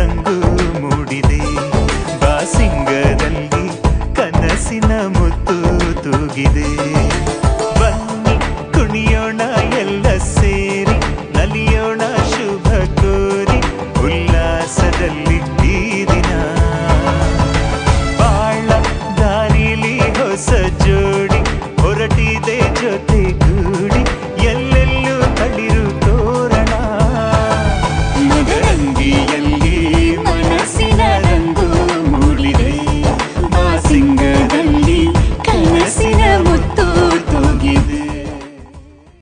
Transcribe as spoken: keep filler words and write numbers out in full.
ರಂಗು ಮೂಡಿದೆ ಬಾಸಿಂಗದಲ್ಲಿ ಕನಸಿನ ಮುತ್ತು ತೂಗಿದೆ ಬನ್ನಿ ಕುಣಿಯೋಣ ಎಲ್ಲ ಸೇರಿ ನಲಿಯೋಣ ಶುಭ ಕೋರಿ ಉಲ್ಲಾಸದಲ್ಲಿ ಈ ದಿನ ಬಾಳ ದಾರಿಲಿ ಹೊಸ ಜೋ